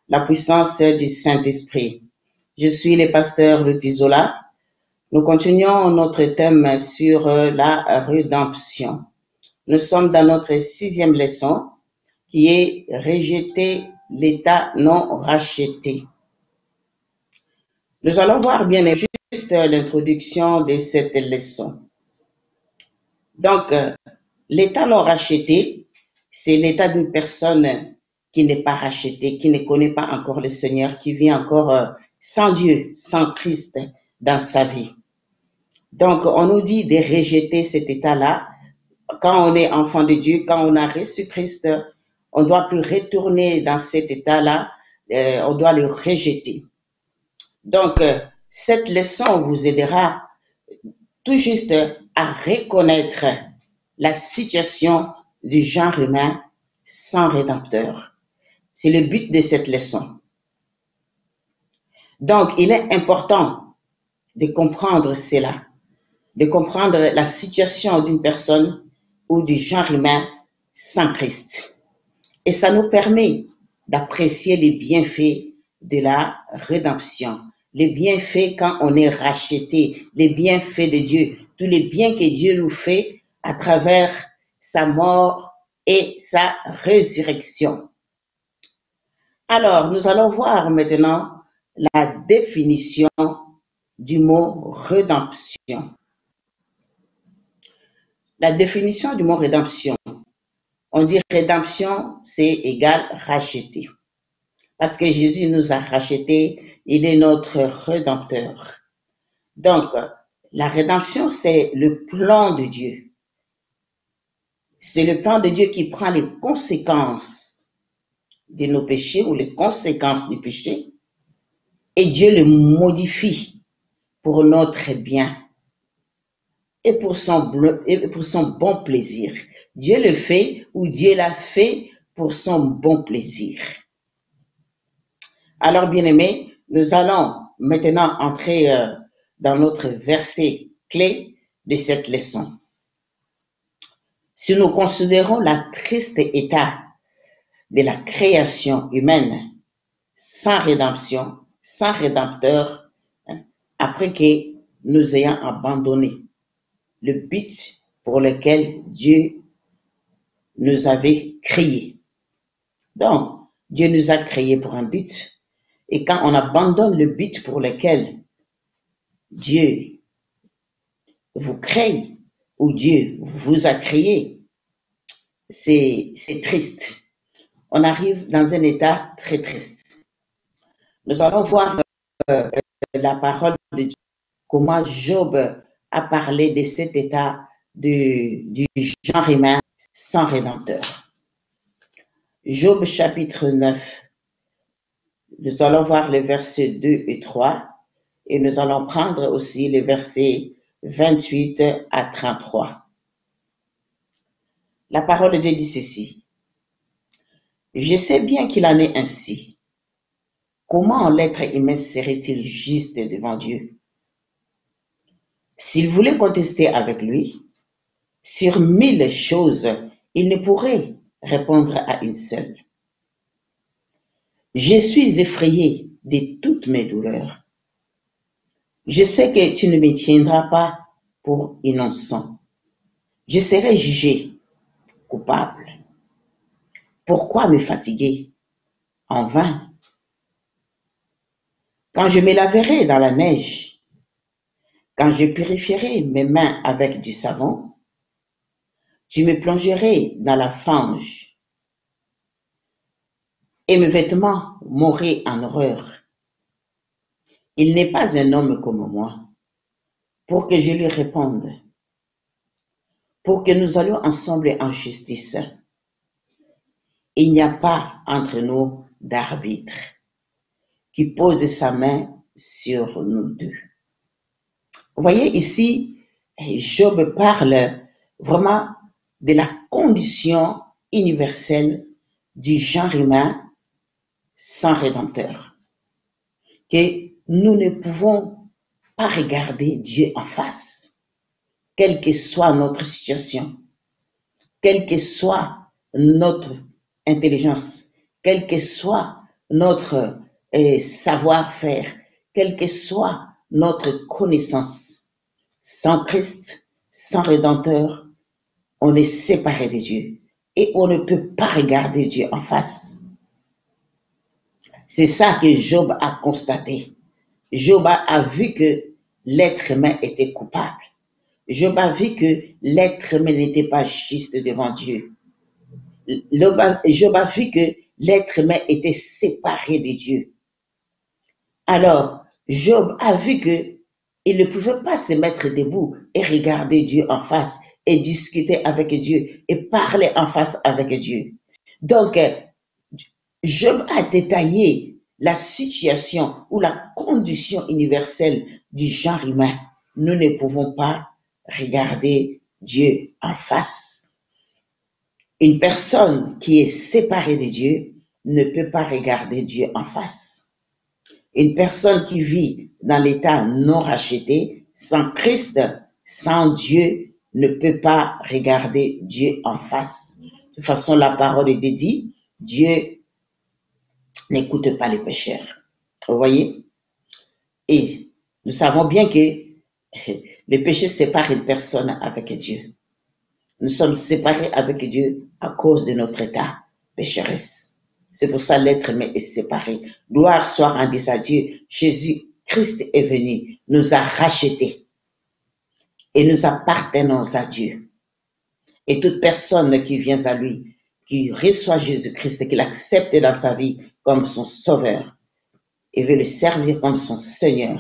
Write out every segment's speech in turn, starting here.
la puissance du Saint-Esprit. Je suis le pasteur Lutizola. Nous continuons notre thème sur la rédemption. Nous sommes dans notre 6e leçon qui est rejeter l'état non racheté. Nous allons voir bien juste l'introduction de cette leçon. Donc, l'état non racheté, c'est l'état d'une personne qui n'est pas rachetée, qui ne connaît pas encore le Seigneur, qui vit encore sans Dieu, sans Christ dans sa vie. Donc, on nous dit de rejeter cet état-là. Quand on est enfant de Dieu, quand on a reçu Christ, on ne doit plus retourner dans cet état-là, on doit le rejeter. Donc, cette leçon vous aidera tout juste à reconnaître la situation du genre humain sans rédempteur. C'est le but de cette leçon. Donc, il est important de comprendre cela, de comprendre la situation d'une personne ou du genre humain sans Christ. Et ça nous permet d'apprécier les bienfaits de la rédemption, les bienfaits quand on est racheté, les bienfaits de Dieu, tous les biens que Dieu nous fait à travers sa mort et sa résurrection. Alors, nous allons voir maintenant la définition du mot rédemption. La définition du mot rédemption, on dit rédemption, c'est égal racheter. Parce que Jésus nous a rachetés, il est notre rédempteur. Donc, la rédemption, c'est le plan de Dieu. C'est le plan de Dieu qui prend les conséquences de nos péchés ou les conséquences du péché et Dieu le modifie pour notre bien et pour son bon plaisir. Dieu le fait ou Dieu l'a fait pour son bon plaisir. Alors, bien-aimés, nous allons maintenant entrer dans notre verset clé de cette leçon. Si nous considérons la triste état de la création humaine sans rédemption, sans rédempteur, après que nous ayons abandonné le but pour lequel Dieu nous avait créés. Donc, Dieu nous a créés pour un but. Et quand on abandonne le but pour lequel Dieu vous crée ou Dieu vous a créé, c'est triste. On arrive dans un état très triste. Nous allons voir la parole de Dieu, comment Job a parlé de cet état du genre humain sans rédempteur. Job chapitre 9, nous allons voir les versets 2 et 3 et nous allons prendre aussi les versets 28 à 33. La parole de Dieu dit ceci. Je sais bien qu'il en est ainsi. Comment l'être humain serait-il juste devant Dieu? S'il voulait contester avec lui, sur 1000 choses, il ne pourrait répondre à une seule. Je suis effrayé de toutes mes douleurs. Je sais que tu ne me tiendras pas pour innocent. Je serai jugé coupable. Pourquoi me fatiguer en vain? Quand je me laverai dans la neige, quand je purifierai mes mains avec du savon, tu me plongerai dans la fange et mes vêtements m'auraient en horreur. Il n'est pas un homme comme moi pour que je lui réponde, pour que nous allions ensemble en justice. Il n'y a pas entre nous d'arbitre qui pose sa main sur nous deux. Vous voyez ici, Job parle vraiment de la condition universelle du genre humain sans rédempteur. Que nous ne pouvons pas regarder Dieu en face, quelle que soit notre situation, quelle que soit notre intelligence, quelle que soit notre savoir-faire, quelle que soit notre connaissance, sans Christ, sans Rédempteur, on est séparé de Dieu et on ne peut pas regarder Dieu en face. C'est ça que Job a constaté. Job a vu que l'être humain était coupable. Job a vu que l'être humain n'était pas juste devant Dieu. Job a vu que l'être humain était séparé de Dieu. Alors, Job a vu que il ne pouvait pas se mettre debout et regarder Dieu en face et discuter avec Dieu et parler en face avec Dieu. Donc, Job a détaillé la situation ou la condition universelle du genre humain. Nous ne pouvons pas regarder Dieu en face. Une personne qui est séparée de Dieu ne peut pas regarder Dieu en face. Une personne qui vit dans l'état non racheté, sans Christ, sans Dieu, ne peut pas regarder Dieu en face. De toute façon, la parole est dit, Dieu n'écoute pas les pécheurs. Vous voyez? Et nous savons bien que le péché sépare une personne avec Dieu. Nous sommes séparés avec Dieu à cause de notre état pécheresse. C'est pour ça que l'être humain est séparé. Gloire soit rendue à Dieu. Jésus-Christ est venu, nous a rachetés et nous appartenons à Dieu. Et toute personne qui vient à lui, qui reçoit Jésus-Christ, qui l'accepte dans sa vie comme son sauveur et veut le servir comme son Seigneur,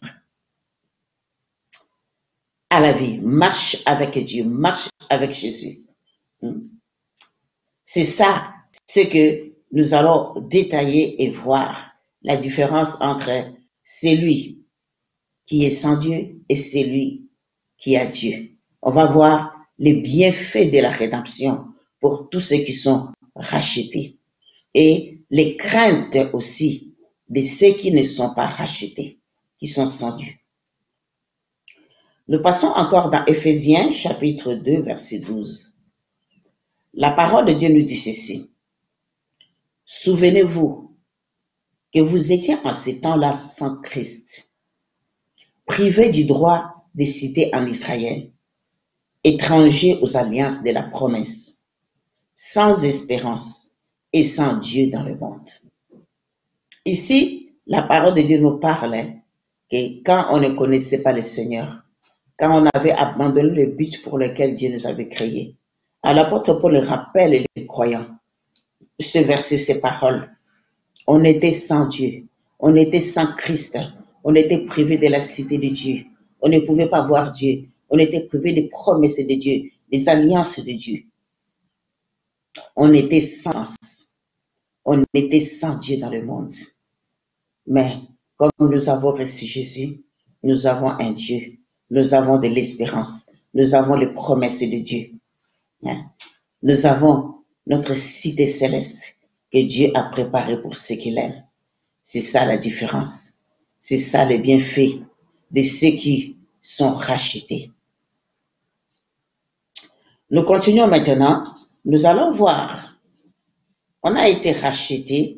à la vie, marche avec Dieu, marche avec Jésus. C'est ça ce que nous allons détailler et voir, la différence entre celui qui est sans Dieu et celui qui a Dieu. On va voir les bienfaits de la rédemption pour tous ceux qui sont rachetés et les craintes aussi de ceux qui ne sont pas rachetés, qui sont sans Dieu. Nous passons encore dans Éphésiens chapitre 2 verset 12. La parole de Dieu nous dit ceci. Souvenez-vous que vous étiez en ces temps-là sans Christ, privés du droit de cité en Israël, étrangers aux alliances de la promesse, sans espérance et sans Dieu dans le monde. Ici, la parole de Dieu nous parle que quand on ne connaissait pas le Seigneur, quand on avait abandonné le but pour lequel Dieu nous avait créés, l'apôtre Paul rappelle les croyants ce verset, ces paroles. On était sans Dieu, on était sans Christ, on était privé de la cité de Dieu, on ne pouvait pas voir Dieu, on était privé des promesses de Dieu, des alliances de Dieu. On était sans Dieu dans le monde. Mais comme nous avons reçu Jésus, nous avons un Dieu, nous avons de l'espérance, nous avons les promesses de Dieu. Nous avons notre cité céleste que Dieu a préparée pour ceux qu'il aime. C'est ça la différence. C'est ça le bienfait de ceux qui sont rachetés. Nous continuons maintenant. Nous allons voir. On a été rachetés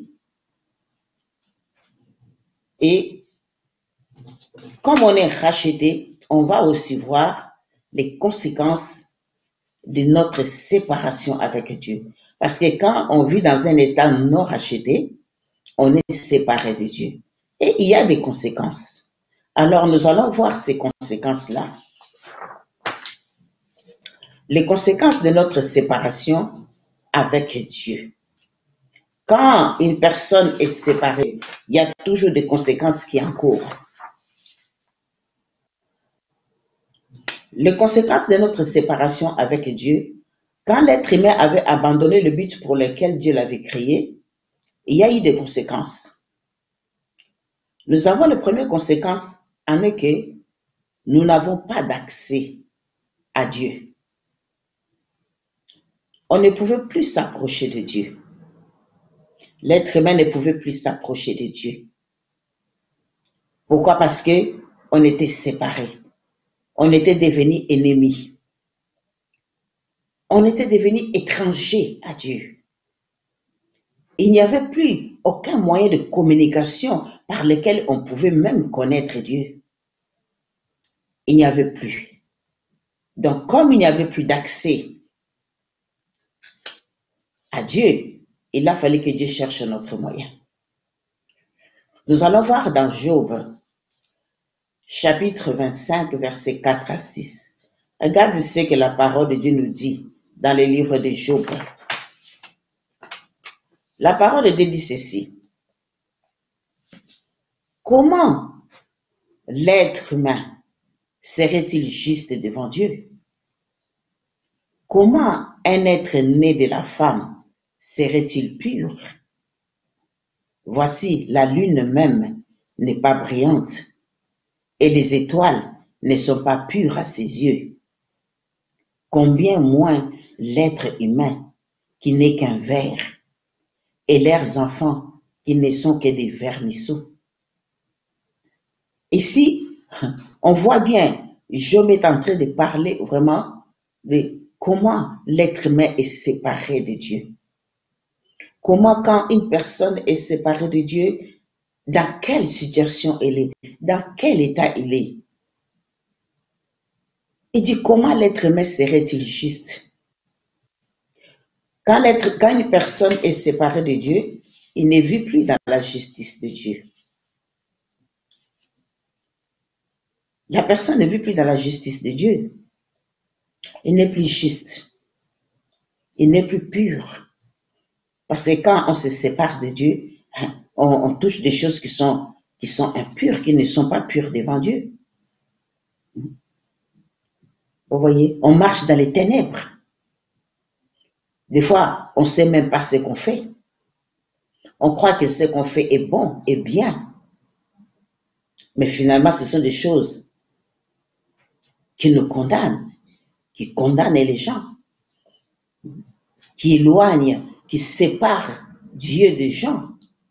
et comme on est racheté, on va aussi voir les conséquences de notre séparation avec Dieu. Parce que quand on vit dans un état non racheté, on est séparé de Dieu. Et il y a des conséquences. Alors, nous allons voir ces conséquences-là. Les conséquences de notre séparation avec Dieu. Quand une personne est séparée, il y a toujours des conséquences qui encourent. Les conséquences de notre séparation avec Dieu, quand l'être humain avait abandonné le but pour lequel Dieu l'avait créé, il y a eu des conséquences. Nous avons la première conséquence en est que nous n'avons pas d'accès à Dieu. On ne pouvait plus s'approcher de Dieu. L'être humain ne pouvait plus s'approcher de Dieu. Pourquoi? Parce que on était séparés. On était devenus ennemis. On était devenus étrangers à Dieu. Il n'y avait plus aucun moyen de communication par lequel on pouvait même connaître Dieu. Il n'y avait plus. Donc, comme il n'y avait plus d'accès à Dieu, il a fallu que Dieu cherche un autre moyen. Nous allons voir dans Job, chapitre 25, versets 4 à 6. Regarde ce que la parole de Dieu nous dit dans le livre de Job. La parole de Dieu dit ceci. Comment l'être humain serait-il juste devant Dieu? Comment un être né de la femme serait-il pur? Voici, la lune même n'est pas brillante et les étoiles ne sont pas pures à ses yeux. Combien moins l'être humain qui n'est qu'un ver et leurs enfants qui ne sont que des vermisseaux. Ici, on voit bien, Job est en train de parler vraiment de comment l'être humain est séparé de Dieu. Comment quand une personne est séparée de Dieu, dans quelle situation elle est, dans quel état il est. Il dit comment l'être humain serait-il juste? Quand une personne est séparée de Dieu, il ne vit plus dans la justice de Dieu. La personne ne vit plus dans la justice de Dieu. Il n'est plus juste. Il n'est plus pur. Parce que quand on se sépare de Dieu, on touche des choses qui sont impures, qui ne sont pas pures devant Dieu. Vous voyez, on marche dans les ténèbres. Des fois, on ne sait même pas ce qu'on fait. On croit que ce qu'on fait est bon et bien. Mais finalement, ce sont des choses qui nous condamnent, qui condamnent les gens, qui éloignent, qui séparent Dieu des gens.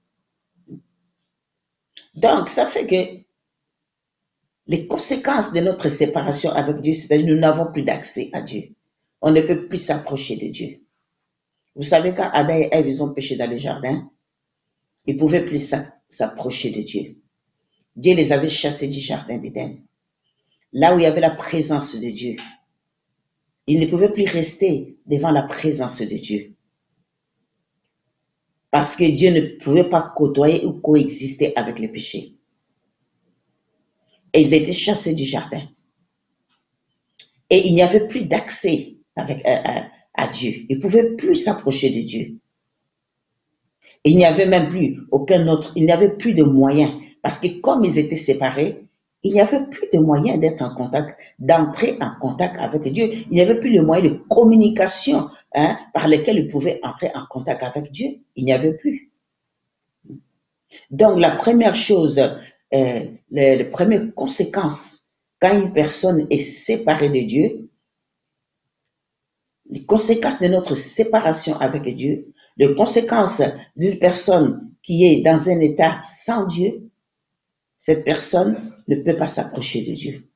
Donc, ça fait que les conséquences de notre séparation avec Dieu, c'est-à-dire nous n'avons plus d'accès à Dieu. On ne peut plus s'approcher de Dieu. Vous savez, quand Adam et Ève, ils ont péché dans le jardin, ils ne pouvaient plus s'approcher de Dieu. Dieu les avait chassés du jardin d'Éden. Là où il y avait la présence de Dieu. Ils ne pouvaient plus rester devant la présence de Dieu. Parce que Dieu ne pouvait pas côtoyer ou coexister avec les péchés. Et ils étaient chassés du jardin. Et il n'y avait plus d'accès à Dieu. Ils ne pouvaient plus s'approcher de Dieu. Il n'y avait même plus aucun autre, il n'y avait plus de moyens. Parce que comme ils étaient séparés, il n'y avait plus de moyens d'être en contact, d'entrer en contact avec Dieu. Il n'y avait plus de moyens de communication par lesquels ils pouvaient entrer en contact avec Dieu. Il n'y avait plus. Donc la première chose, la première conséquence, quand une personne est séparée de Dieu, les conséquences de notre séparation avec Dieu, les conséquences d'une personne qui est dans un état sans Dieu, cette personne ne peut pas s'approcher de Dieu.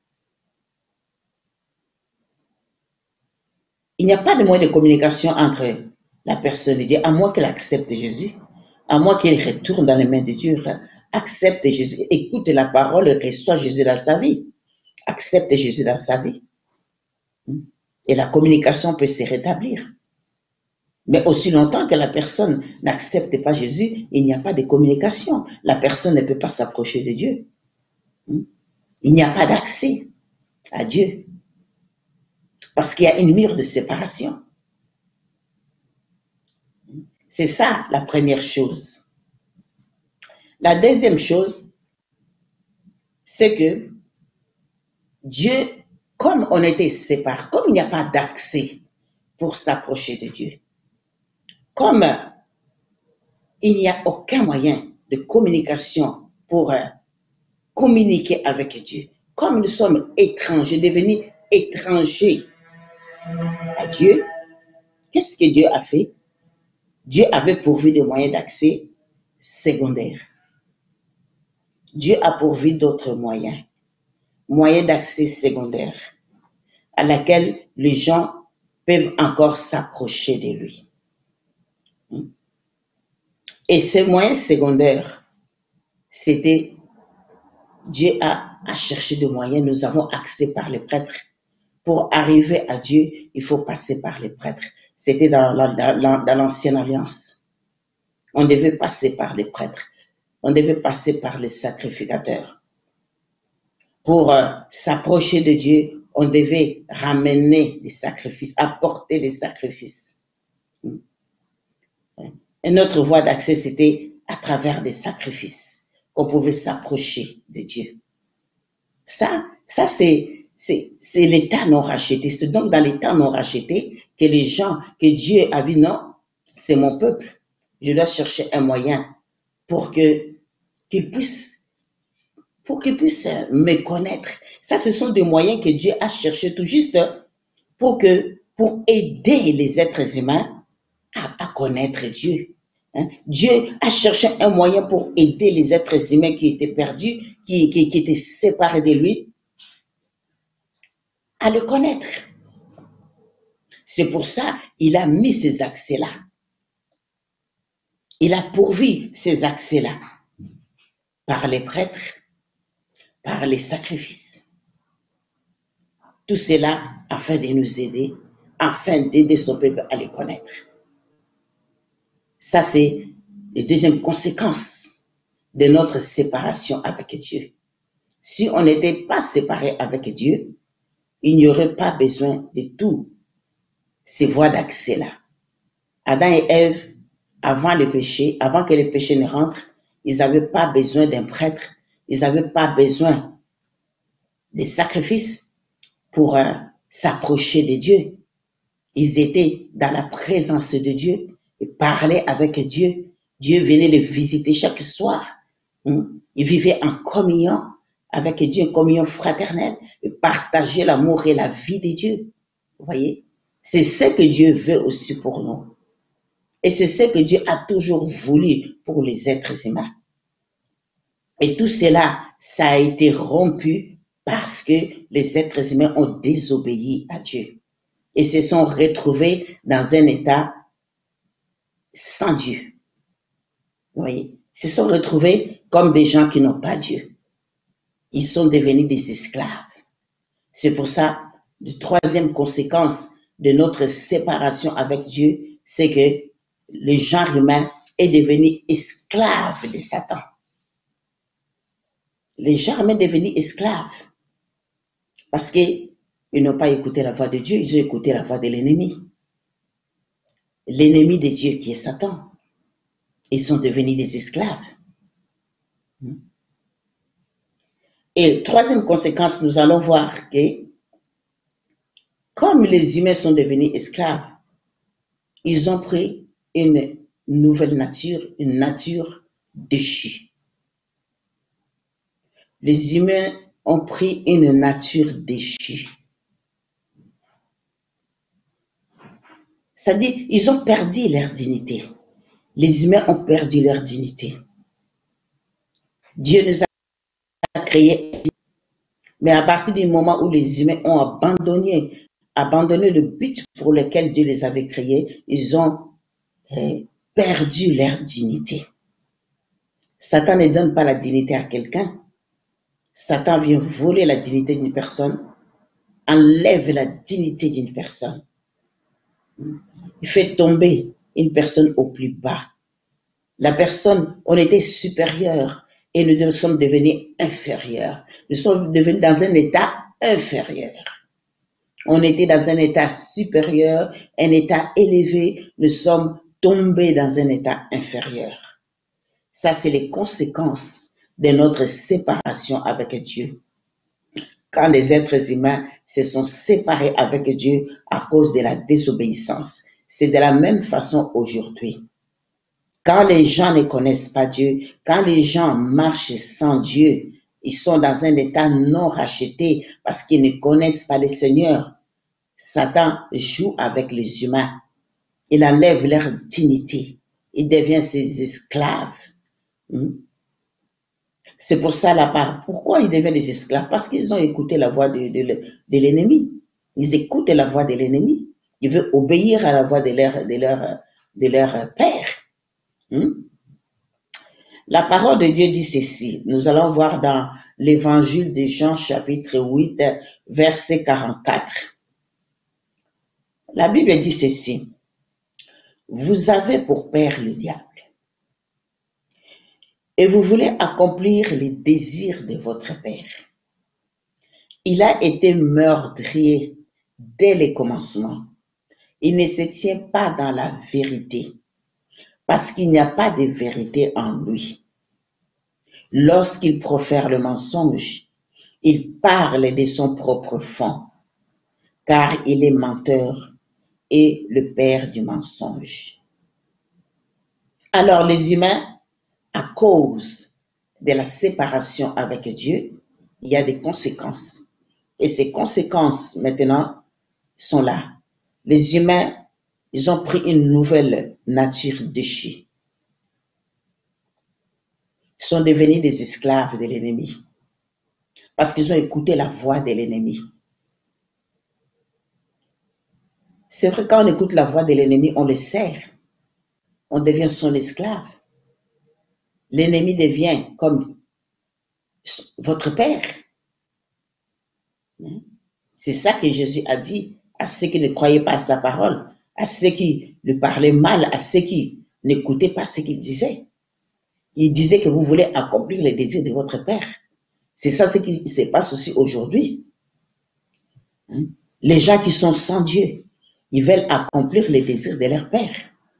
Il n'y a pas de moyen de communication entre la personne et Dieu, à moins qu'elle accepte Jésus, à moins qu'elle retourne dans les mains de Dieu, accepte Jésus, écoute la parole, reçoit Jésus dans sa vie, accepte Jésus dans sa vie. Et la communication peut se rétablir. Mais aussi longtemps que la personne n'accepte pas Jésus, il n'y a pas de communication. La personne ne peut pas s'approcher de Dieu. Il n'y a pas d'accès à Dieu. Parce qu'il y a une mur de séparation. C'est ça la première chose. La deuxième chose, c'est que Dieu, comme on était séparés, comme il n'y a pas d'accès pour s'approcher de Dieu, comme il n'y a aucun moyen de communication pour communiquer avec Dieu, comme nous sommes étrangers, devenus étrangers à Dieu, qu'est-ce que Dieu a fait? Dieu avait pourvu des moyens d'accès secondaires. Dieu a pourvu d'autres moyens d'accès secondaires à laquelle les gens peuvent encore s'approcher de lui. Et ces moyens secondaires, c'était, Dieu a cherché des moyens, nous avons accès par les prêtres. Pour arriver à Dieu, il faut passer par les prêtres. C'était dans l'ancienne alliance. On devait passer par les prêtres. On devait passer par les sacrificateurs. Pour s'approcher de Dieu, on devait ramener des sacrifices, apporter des sacrifices. Et notre voie d'accès, c'était à travers des sacrifices qu'on pouvait s'approcher de Dieu. Ça c'est l'état non racheté. C'est donc dans l'état non racheté que les gens, que Dieu a vu, non, c'est mon peuple. Je dois chercher un moyen pour qu'il puisse me connaître. Ça, ce sont des moyens que Dieu a cherché tout juste pour aider les êtres humains à connaître Dieu. Dieu a cherché un moyen pour aider les êtres humains qui étaient perdus, qui étaient séparés de lui, à le connaître. C'est pour ça qu'il a mis ces accès-là. Il a pourvu ces accès-là par les prêtres, par les sacrifices. Tout cela afin de nous aider, afin d'aider son peuple à les connaître. Ça, c'est la deuxième conséquence de notre séparation avec Dieu. Si on n'était pas séparé avec Dieu, il n'y aurait pas besoin de tous ces voies d'accès-là. Adam et Ève, avant le péché, avant que le péché ne rentre, ils n'avaient pas besoin d'un prêtre, ils n'avaient pas besoin des sacrifices pour s'approcher de Dieu. Ils étaient dans la présence de Dieu et parlaient avec Dieu. Dieu venait les visiter chaque soir. Ils vivaient en communion avec Dieu, en communion fraternelle, et partageaient l'amour et la vie de Dieu. Vous voyez? C'est ce que Dieu veut aussi pour nous. Et c'est ce que Dieu a toujours voulu pour les êtres humains. Et tout cela, ça a été rompu parce que les êtres humains ont désobéi à Dieu et se sont retrouvés dans un état sans Dieu. Vous voyez? Ils se sont retrouvés comme des gens qui n'ont pas Dieu. Ils sont devenus des esclaves. C'est pour ça, la troisième conséquence de notre séparation avec Dieu, c'est que le genre humain est devenu esclave de Satan. Le genre humain est devenu esclave parce qu'ils n'ont pas écouté la voix de Dieu, ils ont écouté la voix de l'ennemi. L'ennemi de Dieu qui est Satan. Ils sont devenus des esclaves. Et troisième conséquence, nous allons voir que comme les humains sont devenus esclaves, ils ont pris une nouvelle nature, une nature déchue. Les humains ont pris une nature déchue. C'est-à-dire, ils ont perdu leur dignité. Les humains ont perdu leur dignité. Dieu nous a créés, mais à partir du moment où les humains ont abandonné le but pour lequel Dieu les avait créés, ils ont perdu leur dignité. Satan ne donne pas la dignité à quelqu'un. Satan vient voler la dignité d'une personne, enlève la dignité d'une personne. Il fait tomber une personne au plus bas. La personne, on était supérieur et nous sommes devenus inférieurs. Nous sommes devenus dans un état inférieur. On était dans un état supérieur, un état élevé. Nous sommes tombés dans un état inférieur. Ça, c'est les conséquences de notre séparation avec Dieu. Quand les êtres humains se sont séparés avec Dieu à cause de la désobéissance, c'est de la même façon aujourd'hui. Quand les gens ne connaissent pas Dieu, quand les gens marchent sans Dieu, ils sont dans un état non racheté parce qu'ils ne connaissent pas le Seigneur. Satan joue avec les humains. Il enlève leur dignité. Il devient ses esclaves. C'est pour ça la part. Pourquoi ils deviennent des esclaves? Parce qu'ils ont écouté la voix de l'ennemi. Ils écoutent la voix de l'ennemi. Ils veulent obéir à la voix de leur père. La parole de Dieu dit ceci. Nous allons voir dans l'évangile de Jean chapitre 8, verset 44. La Bible dit ceci. Vous avez pour père le diable et vous voulez accomplir les désirs de votre père. Il a été meurtrier dès le commencement. Il ne se tient pas dans la vérité parce qu'il n'y a pas de vérité en lui. Lorsqu'il profère le mensonge, il parle de son propre fond, car il est menteur et le père du mensonge. Alors les humains, à cause de la séparation avec Dieu, il y a des conséquences. Et ces conséquences, maintenant, sont là. Les humains, ils ont pris une nouvelle nature déchue. Ils sont devenus des esclaves de l'ennemi. Parce qu'ils ont écouté la voix de l'ennemi. C'est vrai, quand on écoute la voix de l'ennemi, on le sert. On devient son esclave. L'ennemi devient comme votre père. C'est ça que Jésus a dit à ceux qui ne croyaient pas à sa parole, à ceux qui lui parlaient mal, à ceux qui n'écoutaient pas ce qu'il disait. Il disait que vous voulez accomplir les désirs de votre père. C'est ça ce qui se passe aussi aujourd'hui. Les gens qui sont sans Dieu, ils veulent accomplir les désirs de leur père.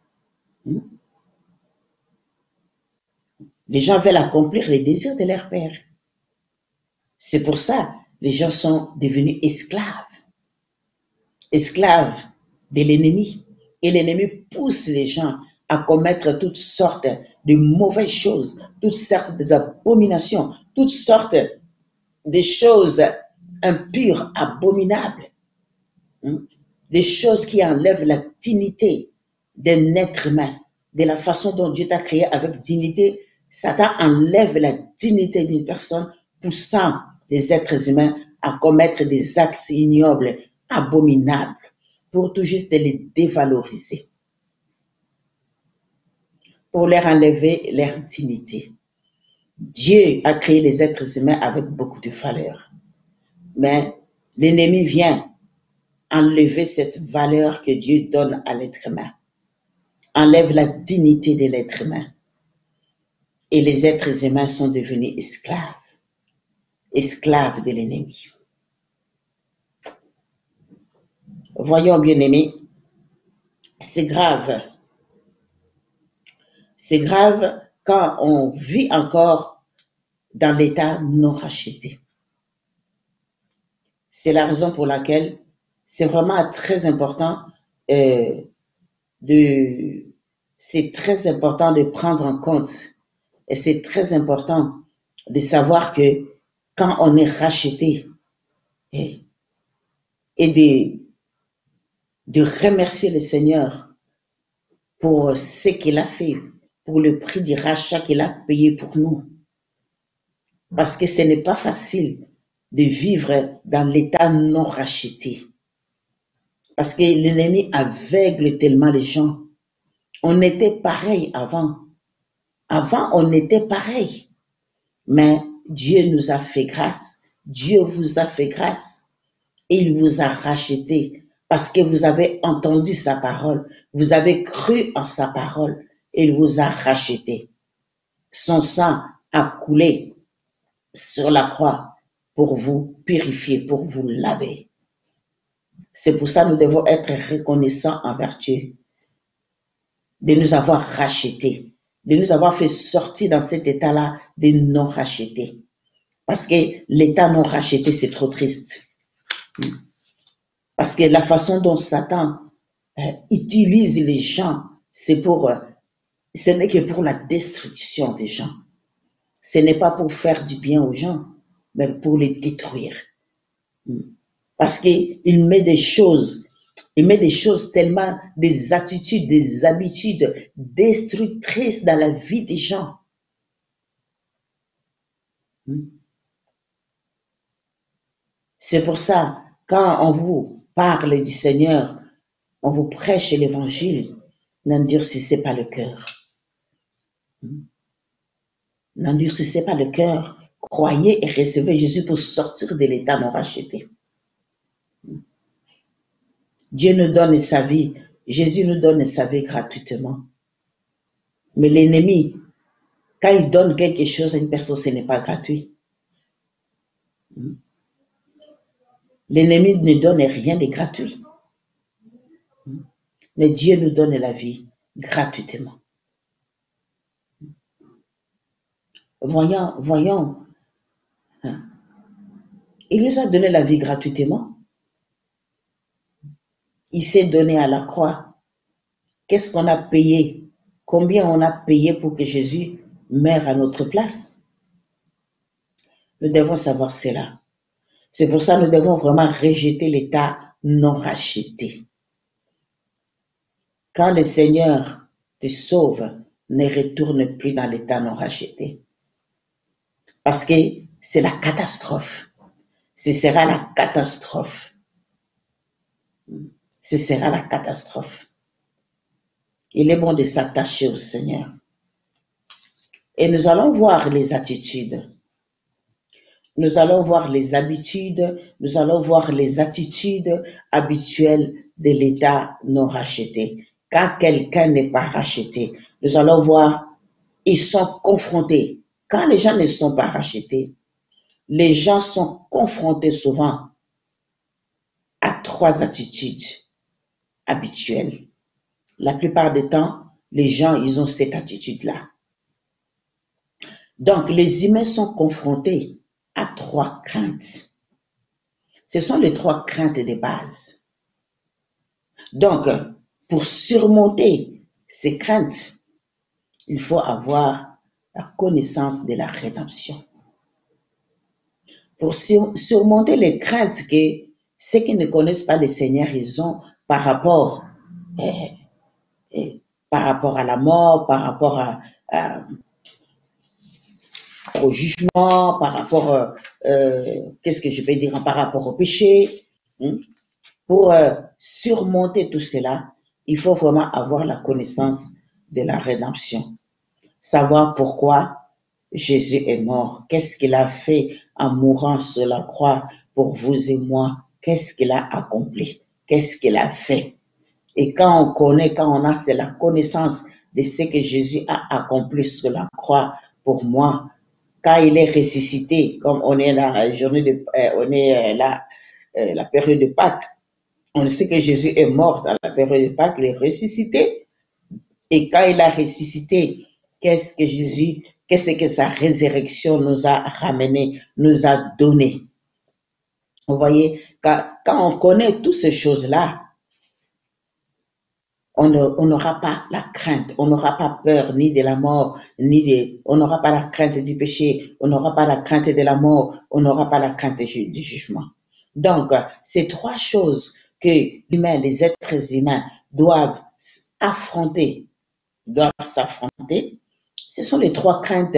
Les gens veulent accomplir les désirs de leur père. C'est pour ça que les gens sont devenus esclaves. Esclaves de l'ennemi. Et l'ennemi pousse les gens à commettre toutes sortes de mauvaises choses, toutes sortes d'abominations, toutes sortes de choses impures, abominables. Des choses qui enlèvent la dignité d'un être humain. De la façon dont Dieu t'a créé avec dignité, Satan enlève la dignité d'une personne, poussant les êtres humains à commettre des actes ignobles, abominables, pour tout juste les dévaloriser, pour leur enlever leur dignité. Dieu a créé les êtres humains avec beaucoup de valeur, mais l'ennemi vient enlever cette valeur que Dieu donne à l'être humain, enlève la dignité de l'être humain. Et les êtres humains sont devenus esclaves, esclaves de l'ennemi. Voyons, bien-aimés, c'est grave. C'est grave quand on vit encore dans l'état non racheté. C'est la raison pour laquelle c'est vraiment très important c'est très important de prendre en compte et c'est très important de savoir que quand on est racheté et de remercier le Seigneur pour ce qu'il a fait, pour le prix du rachat qu'il a payé pour nous. Parce que ce n'est pas facile de vivre dans l'état non racheté. Parce que l'ennemi aveugle tellement les gens. On était pareil avant. Avant, on était pareil. Mais Dieu nous a fait grâce. Dieu vous a fait grâce. Et il vous a racheté. Parce que vous avez entendu sa parole. Vous avez cru en sa parole. Et il vous a racheté. Son sang a coulé sur la croix pour vous purifier, pour vous laver. C'est pour ça que nous devons être reconnaissants envers Dieu de nous avoir rachetés, de nous avoir fait sortir dans cet état-là de non rachetés. Parce que l'état non racheté, c'est trop triste. Parce que la façon dont Satan utilise les gens, ce n'est que pour la destruction des gens. Ce n'est pas pour faire du bien aux gens, mais pour les détruire. Parce qu'il met des choses tellement, des attitudes, des habitudes destructrices dans la vie des gens. C'est pour ça, quand on vous parle du Seigneur, on vous prêche l'évangile, n'endurcissez pas le cœur. N'endurcissez pas le cœur. Croyez et recevez Jésus pour sortir de l'état non racheté. Dieu nous donne sa vie. Jésus nous donne sa vie gratuitement. Mais l'ennemi, quand il donne quelque chose à une personne, ce n'est pas gratuit. L'ennemi ne donne rien de gratuit. Mais Dieu nous donne la vie gratuitement. Voyons. Il nous a donné la vie gratuitement. Il s'est donné à la croix. Qu'est-ce qu'on a payé? Combien on a payé pour que Jésus meure à notre place? Nous devons savoir cela. C'est pour ça que nous devons vraiment rejeter l'état non racheté. Quand le Seigneur te sauve, ne retourne plus dans l'état non racheté. Parce que c'est la catastrophe. Ce sera la catastrophe. Ce sera la catastrophe. Il est bon de s'attacher au Seigneur. Et nous allons voir les attitudes. Nous allons voir les habitudes, nous allons voir les attitudes habituelles de l'état non racheté. Quand quelqu'un n'est pas racheté, nous allons voir, ils sont confrontés. Quand les gens ne sont pas rachetés, les gens sont confrontés souvent à 3 attitudes habituelles. La plupart du temps, les gens, ils ont cette attitude-là. Donc, les humains sont confrontés à 3 craintes. Ce sont les 3 craintes de base. Donc, pour surmonter ces craintes, il faut avoir la connaissance de la rédemption. Pour surmonter les craintes que ceux qui ne connaissent pas le Seigneur, ils ont par rapport à la mort, par rapport au jugement, par rapport, qu'est-ce que je peux dire, par rapport au péché. Pour surmonter tout cela, il faut vraiment avoir la connaissance de la rédemption. Savoir pourquoi Jésus est mort. Qu'est-ce qu'il a fait en mourant sur la croix pour vous et moi? Qu'est-ce qu'il a accompli? Qu'est-ce qu'il a fait? Et quand on connaît, quand on a la connaissance de ce que Jésus a accompli sur la croix pour moi, quand il est ressuscité, comme on est dans la journée de, on est là, la période de Pâques, on sait que Jésus est mort dans la période de Pâques, il est ressuscité. Et quand il a ressuscité, qu'est-ce que sa résurrection nous a ramené, nous a donné? Vous voyez, quand on connaît toutes ces choses-là, on n'aura pas la crainte, on n'aura pas peur ni de la mort, on n'aura pas la crainte du péché, on n'aura pas la crainte de la mort, on n'aura pas la crainte du jugement. Donc, ces 3 choses que les êtres humains doivent s'affronter, ce sont les 3 craintes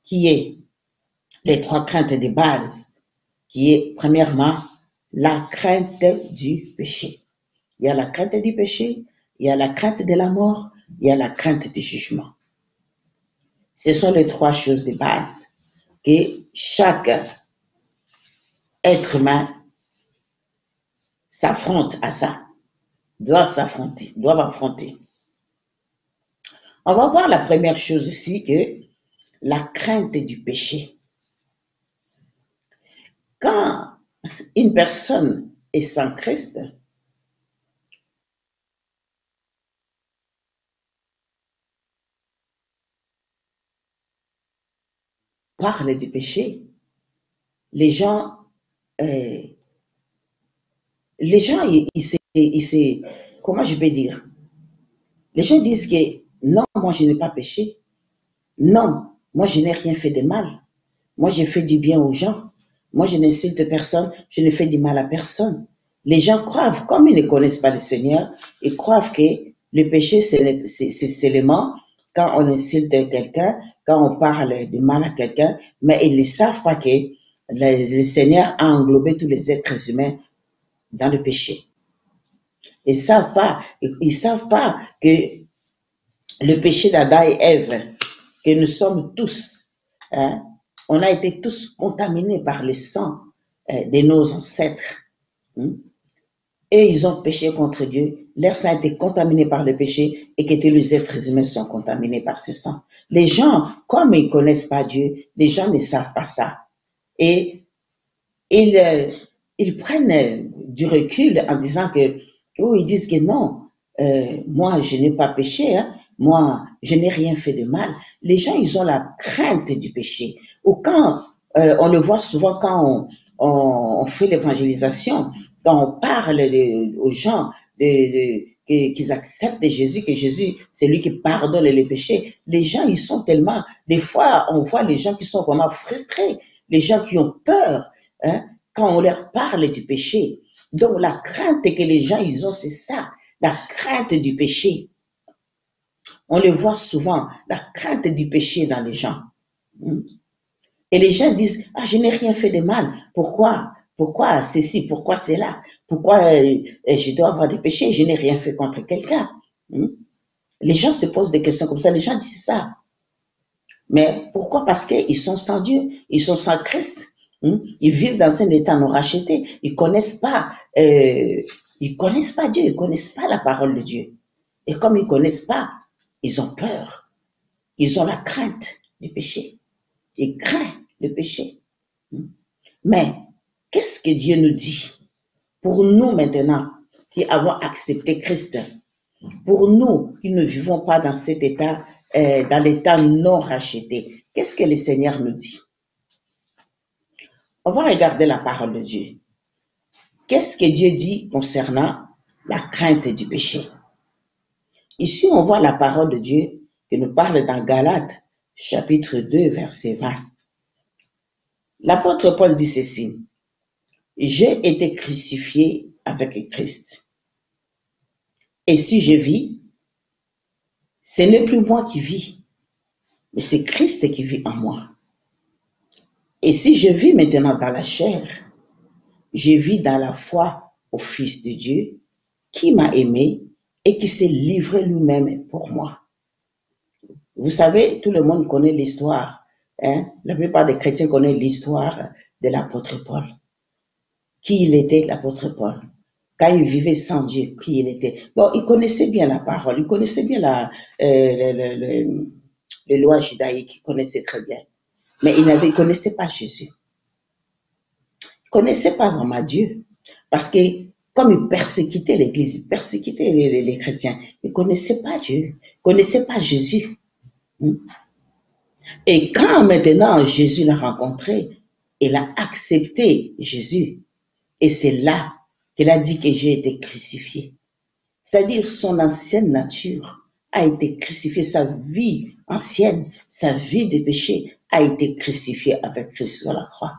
les 3 craintes de base, qui est premièrement la crainte du péché. Il y a la crainte du péché, il y a la crainte de la mort, il y a la crainte du jugement. Ce sont les 3 choses de base que chaque être humain s'affronte à ça, doivent affronter. On va voir la première chose ici, que la crainte du péché. Quand une personne est sans Christ, parle du péché, les gens, comment je peux dire? Les gens disent que non, moi je n'ai pas péché. Non, moi je n'ai rien fait de mal. Moi j'ai fait du bien aux gens. Moi je n'insulte personne, je ne fais du mal à personne. Les gens croient, comme ils ne connaissent pas le Seigneur, ils croient que le péché c'est seulement quand on insulte quelqu'un, quand on parle du mal à quelqu'un, mais ils ne savent pas que le Seigneur a englobé tous les êtres humains dans le péché. Ils savent pas que le péché d'Adam et Ève, que nous sommes tous hein, on a été tous contaminés par le sang de nos ancêtres. Hein. Et ils ont péché contre Dieu. Leur sang a été contaminé par le péché et que tous les êtres humains sont contaminés par ce sang. Les gens, comme ils ne connaissent pas Dieu, les gens ne savent pas ça. Et ils prennent du recul en disant que, ou ils disent que non, moi je n'ai pas péché, hein, moi je n'ai rien fait de mal. Les gens, ils ont la crainte du péché. Ou quand, on le voit souvent quand on fait l'évangélisation, quand on parle aux gens qu'ils acceptent Jésus, que Jésus, c'est lui qui pardonne les péchés. Les gens, ils sont tellement, des fois, on voit les gens qui sont vraiment frustrés, les gens qui ont peur, hein, quand on leur parle du péché. Donc, la crainte que les gens, ils ont, c'est ça, la crainte du péché. On le voit souvent, la crainte du péché dans les gens. Et les gens disent, ah, je n'ai rien fait de mal. Pourquoi? Pourquoi ceci? Pourquoi cela? Pourquoi je dois avoir des péchés? Je n'ai rien fait contre quelqu'un. Les gens se posent des questions comme ça, les gens disent ça. Mais pourquoi? Parce qu'ils sont sans Dieu, ils sont sans Christ. Ils vivent dans un état non racheté. Ils connaissent pas Dieu, ils connaissent pas la parole de Dieu. Et comme ils connaissent pas, ils ont peur. Ils ont la crainte du péché. Ils craignent le péché. Mais qu'est-ce que Dieu nous dit pour nous maintenant qui avons accepté Christ? Pour nous qui ne vivons pas dans cet état, dans l'état non racheté, qu'est-ce que le Seigneur nous dit? On va regarder la parole de Dieu. Qu'est-ce que Dieu dit concernant la crainte du péché? Ici, on voit la parole de Dieu qui nous parle dans Galates, chapitre 2, verset 20. L'apôtre Paul dit ceci: j'ai été crucifié avec Christ. Et si je vis, ce n'est plus moi qui vis, mais c'est Christ qui vit en moi. Et si je vis maintenant dans la chair, je vis dans la foi au Fils de Dieu qui m'a aimé et qui s'est livré lui-même pour moi. Vous savez, tout le monde connaît l'histoire. Hein? La plupart des chrétiens connaissent l'histoire de l'apôtre Paul. Qui il était, l'apôtre Paul? Quand il vivait sans Dieu, qui il était? Bon, il connaissait bien la parole, il connaissait bien les lois judaïques, il connaissait très bien. Mais il ne connaissait pas Jésus. Il ne connaissait pas vraiment Dieu. Parce que comme il persécutait l'Église, il persécutait les chrétiens, il ne connaissait pas Dieu, il ne connaissait pas Jésus. Et quand maintenant Jésus l'a rencontré, il a accepté Jésus. Et c'est là qu'il a dit que j'ai été crucifié. C'est-à-dire son ancienne nature a été crucifiée, sa vie ancienne, sa vie de péché a été crucifiée avec Christ sur la croix.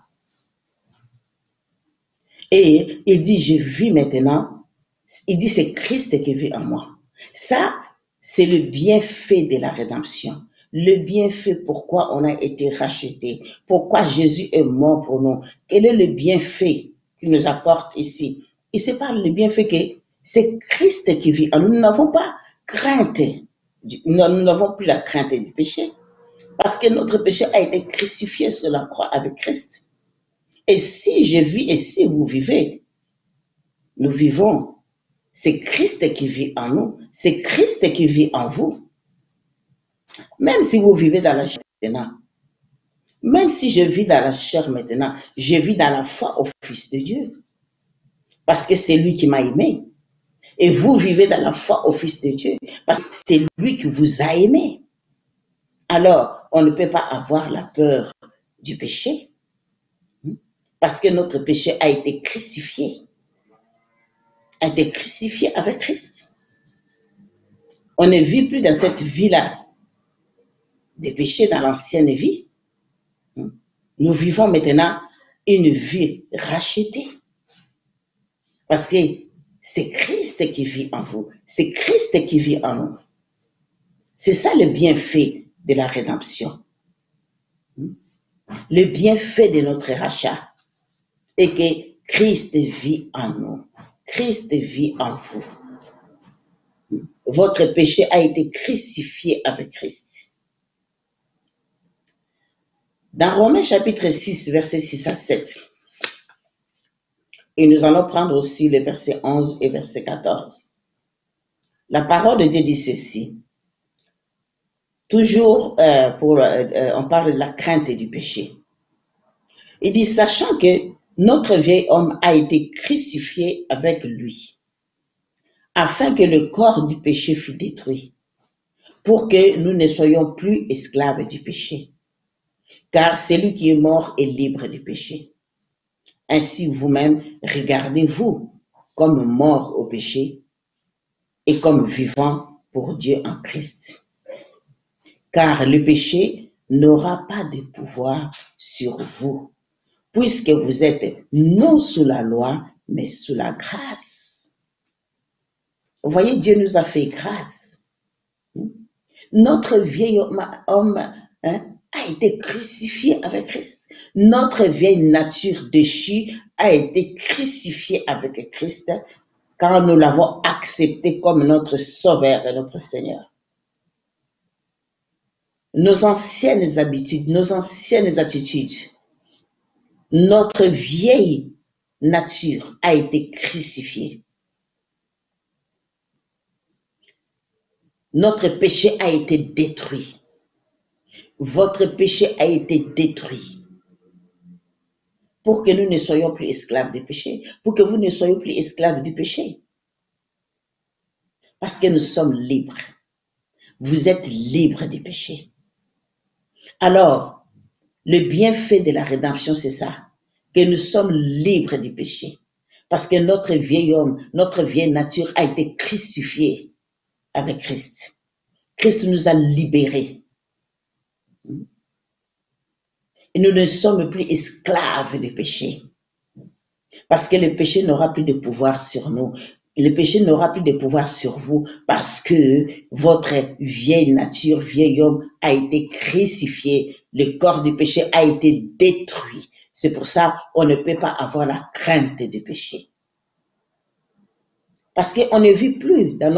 Et il dit, je vis maintenant, il dit, c'est Christ qui vit en moi. Ça, c'est le bienfait de la rédemption. Le bienfait, pourquoi on a été racheté, pourquoi Jésus est mort pour nous. Quel est le bienfait qu'il nous apporte ici? Il se parle du bienfait que c'est Christ qui vit en nous. Nous n'avons pas crainte, nous n'avons plus la crainte du péché, parce que notre péché a été crucifié sur la croix avec Christ. Et si je vis et si vous vivez, nous vivons. C'est Christ qui vit en nous. C'est Christ qui vit en vous. Même si vous vivez dans la chair maintenant, même si je vis dans la chair maintenant, je vis dans la foi au Fils de Dieu. Parce que c'est lui qui m'a aimé. Et vous vivez dans la foi au Fils de Dieu. Parce que c'est lui qui vous a aimé. Alors, on ne peut pas avoir la peur du péché. Parce que notre péché a été crucifié. A été crucifié avec Christ. On ne vit plus dans cette vie-là de péché dans l'ancienne vie. Nous vivons maintenant une vie rachetée. Parce que c'est Christ qui vit en vous. C'est Christ qui vit en nous. C'est ça le bienfait de la rédemption. Le bienfait de notre rachat. Et que Christ vit en nous. Christ vit en vous. Votre péché a été crucifié avec Christ. Dans Romains chapitre 6, versets 6 à 7, et nous allons prendre aussi le verset 11 et verset 14. La parole de Dieu dit ceci. Toujours, on parle de la crainte et du péché. Il dit, sachant que notre vieil homme a été crucifié avec lui, afin que le corps du péché fût détruit, pour que nous ne soyons plus esclaves du péché. Car celui qui est mort est libre du péché. Ainsi vous-même, regardez-vous comme mort au péché et comme vivant pour Dieu en Christ. Car le péché n'aura pas de pouvoir sur vous, puisque vous êtes non sous la loi, mais sous la grâce. Vous voyez, Dieu nous a fait grâce. Notre vieil homme a été crucifié avec Christ. Notre vieille nature déchue a été crucifiée avec Christ quand nous l'avons accepté comme notre Sauveur et notre Seigneur. Nos anciennes habitudes, nos anciennes attitudes, notre vieille nature a été crucifiée. Notre péché a été détruit. Votre péché a été détruit. Pour que nous ne soyons plus esclaves du péché. Pour que vous ne soyez plus esclaves du péché. Parce que nous sommes libres. Vous êtes libres du péché. Alors, le bienfait de la rédemption, c'est ça. Que nous sommes libres du péché. Parce que notre vieil homme, notre vieille nature a été crucifiée avec Christ. Christ nous a libérés. Et nous ne sommes plus esclaves du péché. Parce que le péché n'aura plus de pouvoir sur nous. Le péché n'aura plus de pouvoir sur vous parce que votre vieille nature, vieil homme a été crucifié. Le corps du péché a été détruit. C'est pour ça qu'on ne peut pas avoir la crainte du péché. Parce qu'on ne vit plus dans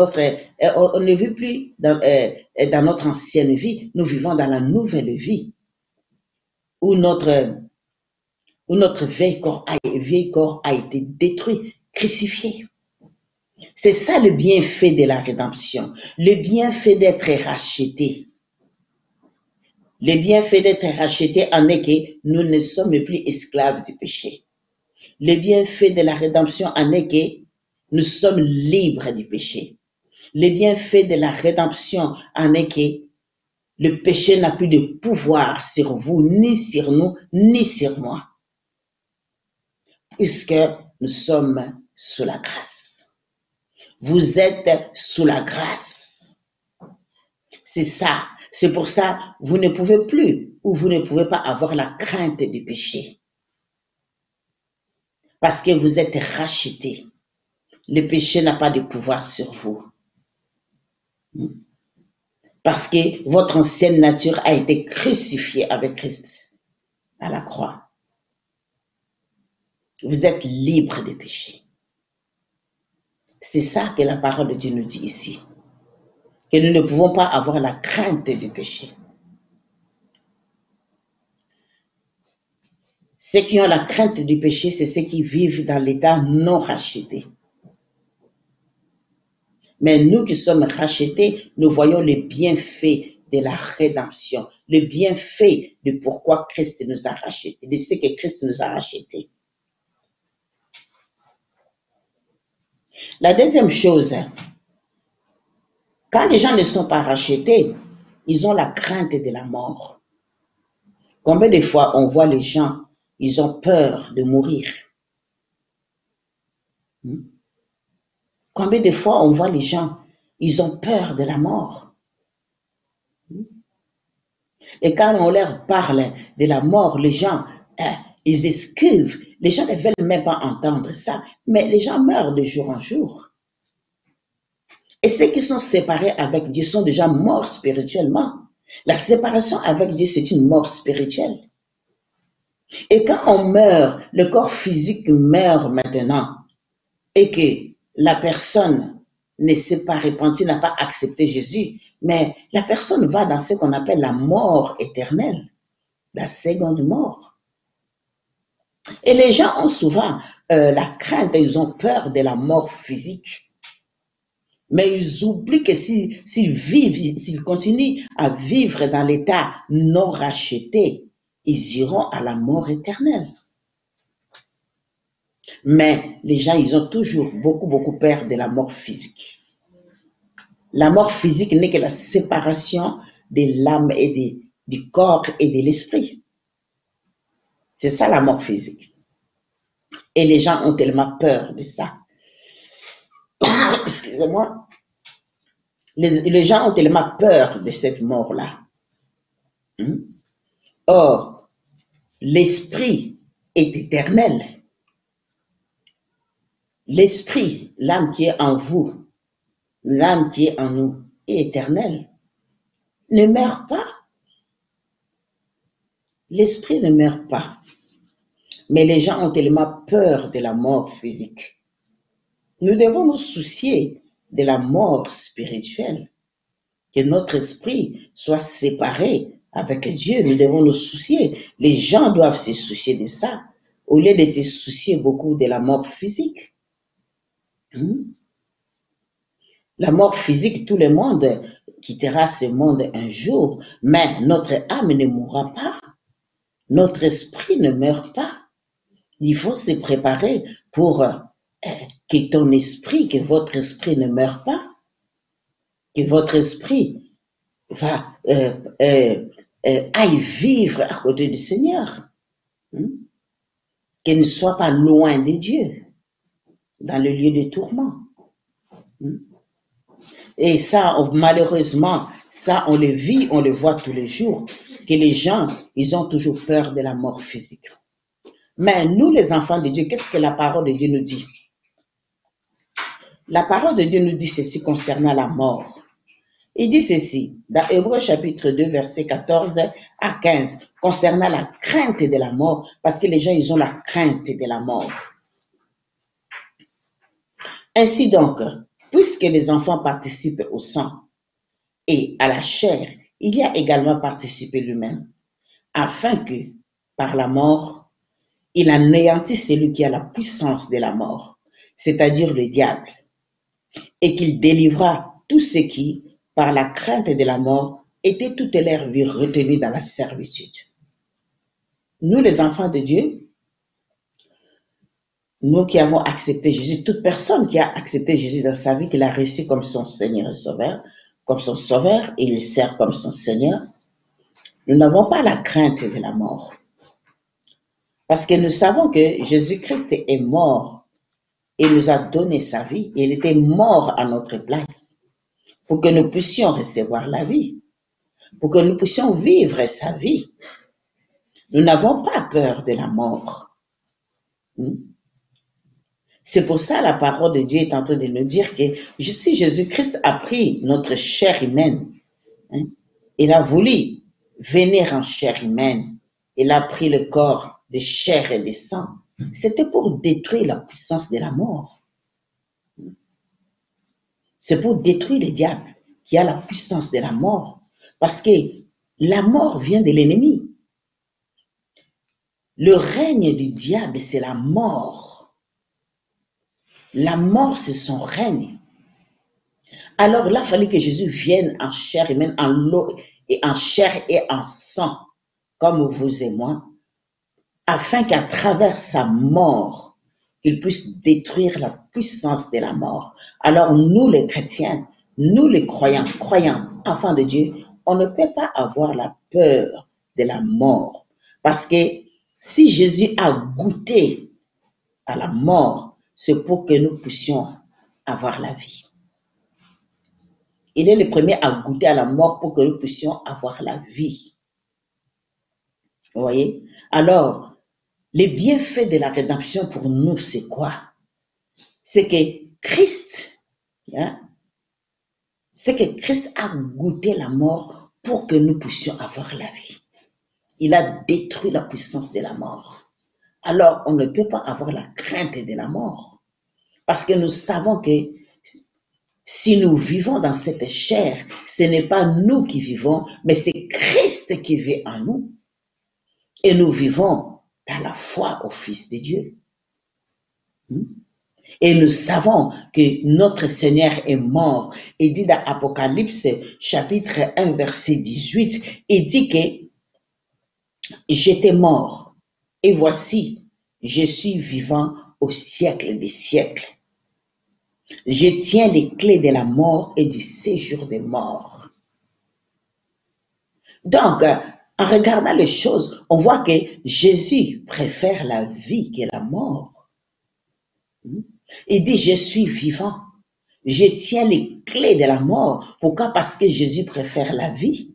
notre ancienne vie. Nous vivons dans la nouvelle vie où notre vieil corps a été détruit, crucifié. C'est ça le bienfait de la rédemption, le bienfait d'être racheté. Le bienfait d'être racheté en est que nous ne sommes plus esclaves du péché. Le bienfait de la rédemption en est que nous sommes libres du péché. Le bienfait de la rédemption en est que le péché n'a plus de pouvoir sur vous, ni sur nous, ni sur moi. Puisque nous sommes sous la grâce. Vous êtes sous la grâce. C'est ça. C'est pour ça, vous ne pouvez plus ou vous ne pouvez pas avoir la crainte du péché. Parce que vous êtes rachetés. Le péché n'a pas de pouvoir sur vous. Parce que votre ancienne nature a été crucifiée avec Christ à la croix. Vous êtes libre du péché. C'est ça que la parole de Dieu nous dit ici. Que nous ne pouvons pas avoir la crainte du péché. Ceux qui ont la crainte du péché, c'est ceux qui vivent dans l'état non racheté. Mais nous qui sommes rachetés, nous voyons les bienfaits de la rédemption, le bienfait de pourquoi Christ nous a rachetés, de ce que Christ nous a rachetés. La deuxième chose, quand les gens ne sont pas rachetés, ils ont la crainte de la mort. Combien de fois on voit les gens, ils ont peur de mourir. Combien de fois on voit les gens, ils ont peur de la mort. Et quand on leur parle de la mort, les gens, ils esquivent. Les gens ne veulent même pas entendre ça. Mais les gens meurent de jour en jour. Et ceux qui sont séparés avec Dieu sont déjà morts spirituellement. La séparation avec Dieu, c'est une mort spirituelle. Et quand on meurt, le corps physique meurt maintenant. Et que la personne ne s'est pas repentie, n'a pas accepté Jésus, mais la personne va dans ce qu'on appelle la mort éternelle. la seconde mort. Et les gens ont souvent la crainte, ils ont peur de la mort physique. Mais ils oublient que s'ils continuent à vivre dans l'état non racheté, ils iront à la mort éternelle. Mais les gens, ils ont toujours beaucoup peur de la mort physique. La mort physique n'est que la séparation de l'âme et du corps et de l'esprit. C'est ça la mort physique. Et les gens ont tellement peur de ça. Excusez-moi. Les gens ont tellement peur de cette mort-là. Or, l'esprit est éternel. L'esprit, l'âme qui est en vous, l'âme qui est en nous, est éternelle. Ne meurt pas. L'esprit ne meurt pas. Mais les gens ont tellement peur de la mort physique. Nous devons nous soucier de la mort spirituelle. Que notre esprit soit séparé avec Dieu. Nous devons nous soucier. Les gens doivent se soucier de ça, au lieu de se soucier beaucoup de la mort physique. La mort physique, tout le monde quittera ce monde un jour, mais notre âme ne mourra pas. Notre esprit ne meurt pas. Il faut se préparer pour que ton esprit, que votre esprit ne meure pas, que votre esprit aille vivre à côté du Seigneur, qu'il ne soit pas loin de Dieu, dans le lieu de tourment. Et ça, malheureusement, ça, on le vit, on le voit tous les jours, que les gens, ils ont toujours peur de la mort physique. Mais nous, les enfants de Dieu, qu'est-ce que la parole de Dieu nous dit? La parole de Dieu nous dit ceci concernant la mort. Il dit ceci, dans Hébreux chapitre 2, versets 14 à 15, concernant la crainte de la mort, parce que les gens, ils ont la crainte de la mort. Ainsi donc, puisque les enfants participent au sang et à la chair, il y a également participé lui-même, afin que, par la mort, il anéantisse celui qui a la puissance de la mort, c'est-à-dire le diable, et qu'il délivra tous ceux qui, par la crainte de la mort, étaient toute leur vie retenus dans la servitude. Nous, les enfants de Dieu, nous qui avons accepté Jésus, toute personne qui a accepté Jésus dans sa vie, qui l'a reçu comme son Seigneur et Sauveur, comme son Sauveur, et il sert comme son Seigneur, nous n'avons pas la crainte de la mort. Parce que nous savons que Jésus-Christ est mort et nous a donné sa vie. Il était mort à notre place pour que nous puissions recevoir la vie, pour que nous puissions vivre sa vie. Nous n'avons pas peur de la mort. C'est pour ça la parole de Dieu est en train de nous dire que si Jésus-Christ a pris notre chair humaine, il a voulu venir en chair humaine, il a pris le corps de chair et de sang, c'était pour détruire la puissance de la mort. C'est pour détruire le diable qui a la puissance de la mort, parce que la mort vient de l'ennemi. Le règne du diable, c'est la mort. La mort, c'est son règne. Alors là, il fallait que Jésus vienne en chair humaine, en l'eau, et en chair et en sang, comme vous et moi, afin qu'à travers sa mort, qu'il puisse détruire la puissance de la mort. Alors nous, les chrétiens, nous les croyants, enfants de Dieu, on ne peut pas avoir la peur de la mort. Parce que si Jésus a goûté à la mort, c'est pour que nous puissions avoir la vie. Il est le premier à goûter à la mort pour que nous puissions avoir la vie. Vous voyez? Alors, les bienfaits de la rédemption pour nous, c'est quoi? C'est que Christ, c'est que Christ a goûté la mort pour que nous puissions avoir la vie. Il a détruit la puissance de la mort. Alors, on ne peut pas avoir la crainte de la mort. Parce que nous savons que si nous vivons dans cette chair, ce n'est pas nous qui vivons, mais c'est Christ qui vit en nous. Et nous vivons dans la foi au Fils de Dieu. Et nous savons que notre Seigneur est mort. Il dit dans Apocalypse chapitre 1 verset 18, il dit que j'étais mort et voici, je suis vivant au siècle des siècles. Je tiens les clés de la mort et du séjour des morts. Donc, en regardant les choses, on voit que Jésus préfère la vie que la mort. Il dit, je suis vivant. Je tiens les clés de la mort. Pourquoi? Parce que Jésus préfère la vie.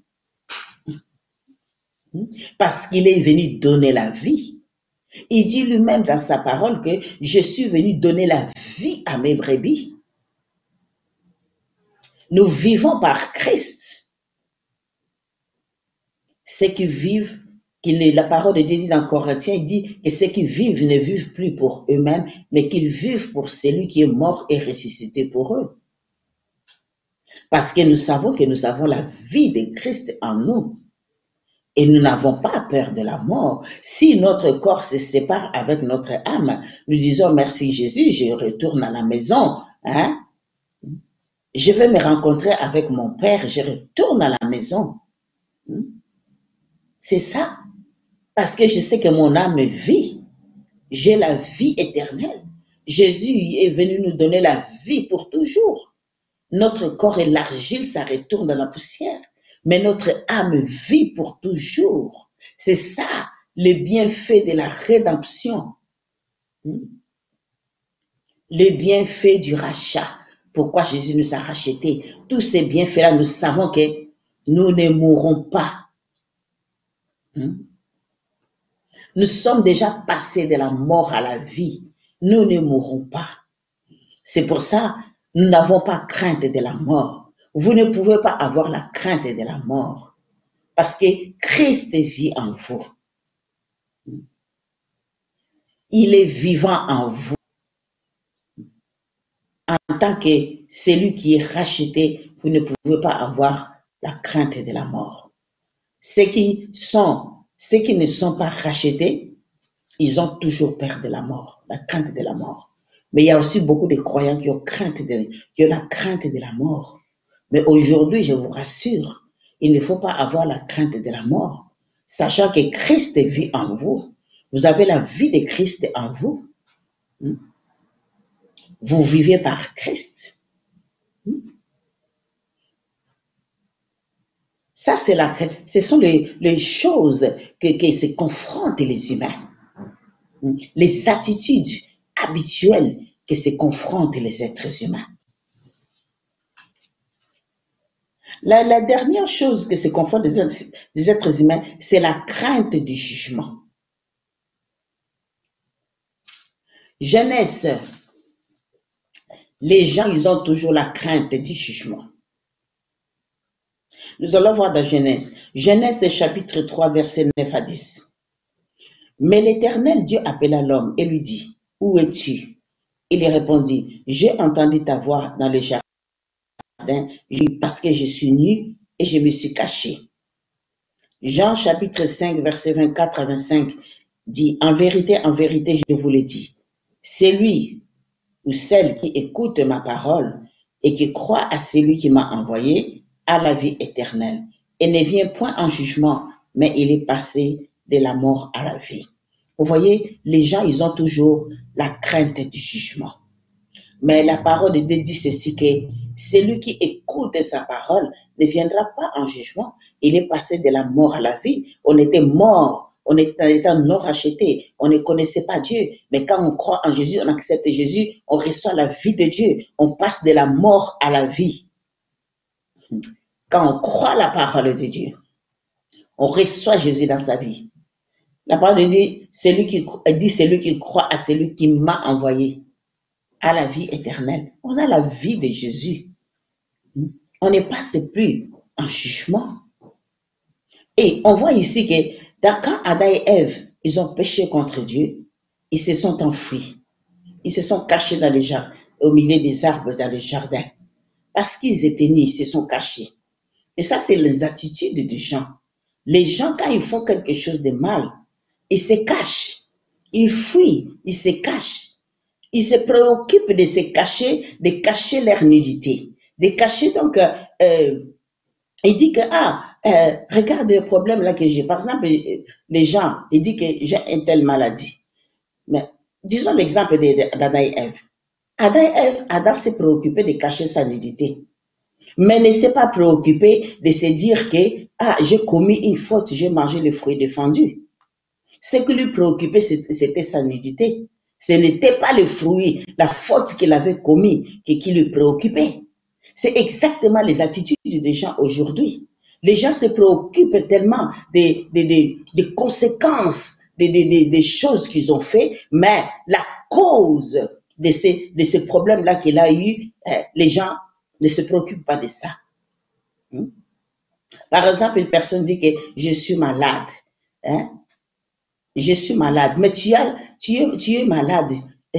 Parce qu'il est venu donner la vie. Il dit lui-même dans sa parole que je suis venu donner la vie à mes brebis. Nous vivons par Christ. Ceux qui vivent, la parole de Dieu dit dans Corinthiens, il dit que ceux qui vivent ne vivent plus pour eux-mêmes, mais qu'ils vivent pour celui qui est mort et ressuscité pour eux. Parce que nous savons que nous avons la vie de Christ en nous. Et nous n'avons pas peur de la mort. Si notre corps se sépare avec notre âme, nous disons merci Jésus, je retourne à la maison. Je vais me rencontrer avec mon Père, je retourne à la maison. C'est ça. Parce que je sais que mon âme vit. J'ai la vie éternelle. Jésus est venu nous donner la vie pour toujours. Notre corps est l'argile, ça retourne dans la poussière. Mais notre âme vit pour toujours. C'est ça, le bienfait de la rédemption. Le bienfait du rachat. Pourquoi Jésus nous a rachetés? Tous ces bienfaits-là, nous savons que nous ne mourrons pas. Nous sommes déjà passés de la mort à la vie. Nous ne mourrons pas. C'est pour ça, nous n'avons pas crainte de la mort. Vous ne pouvez pas avoir la crainte de la mort. Parce que Christ vit en vous. Il est vivant en vous. En tant que celui qui est racheté, vous ne pouvez pas avoir la crainte de la mort. Ceux qui ne sont pas rachetés, ils ont toujours peur de la mort, la crainte de la mort. Mais il y a aussi beaucoup de croyants qui ont la crainte de la mort. Mais aujourd'hui, je vous rassure, il ne faut pas avoir la crainte de la mort, sachant que Christ vit en vous. Vous avez la vie de Christ en vous. Vous vivez par Christ. Ça, ce sont les choses que se confrontent les humains. Les attitudes habituelles que se confrontent les êtres humains. La dernière chose que se confrontent les êtres humains, c'est la crainte du jugement. Jeunesse, les gens, ils ont toujours la crainte du jugement. Nous allons voir dans Genèse. Genèse chapitre 3, verset 9 à 10. Mais l'Éternel Dieu appela l'homme et lui dit, « Où es-tu » Il lui répondit, « J'ai entendu ta voix dans le jardin, parce que je suis nu et je me suis caché. » Jean chapitre 5, verset 24 à 25 dit, « en vérité, je vous le dis, celui ou celle qui écoute ma parole et qui croit à celui qui m'a envoyé a la vie éternelle et ne vient point en jugement, mais il est passé de la mort à la vie. » Vous voyez, les gens, ils ont toujours la crainte du jugement. Mais la parole de Dieu dit ceci, que celui qui écoute sa parole ne viendra pas en jugement. Il est passé de la mort à la vie. On était mort, on était non racheté, on ne connaissait pas Dieu. Mais quand on croit en Jésus, on accepte Jésus, on reçoit la vie de Dieu. On passe de la mort à la vie. Quand on croit la parole de Dieu, on reçoit Jésus dans sa vie. La parole dit, celui qui croit à celui qui m'a envoyé a la vie éternelle. On a la vie de Jésus. On ne passe plus en jugement. Et on voit ici que quand Adam et Ève, ils ont péché contre Dieu, ils se sont enfuis. Ils se sont cachés dans les jardins, au milieu des arbres dans le jardin. Parce qu'ils étaient nus, ils se sont cachés. Et ça, c'est les attitudes des gens. Les gens, quand ils font quelque chose de mal, ils se cachent, ils fuient, ils se cachent. Ils se préoccupent de se cacher, de cacher leur nudité, de cacher donc, il dit que, regarde le problème là que j'ai. Par exemple, les gens, il dit que j'ai une telle maladie. Mais disons l'exemple d'Adam et Ève. Adam et Ève, Adam s'est préoccupé de cacher sa nudité, mais ne s'est pas préoccupé de se dire que, j'ai commis une faute, j'ai mangé le fruit défendu. Ce qui lui préoccupait, c'était sa nudité. Ce n'était pas le fruit, la faute qu'il avait commis qui lui préoccupait. C'est exactement les attitudes des gens aujourd'hui. Les gens se préoccupent tellement des conséquences des choses qu'ils ont fait, mais la cause de ce problème-là qu'il a eu, les gens ne se préoccupent pas de ça. Par exemple, une personne dit que je suis malade. Hein? Je suis malade, mais tu es malade.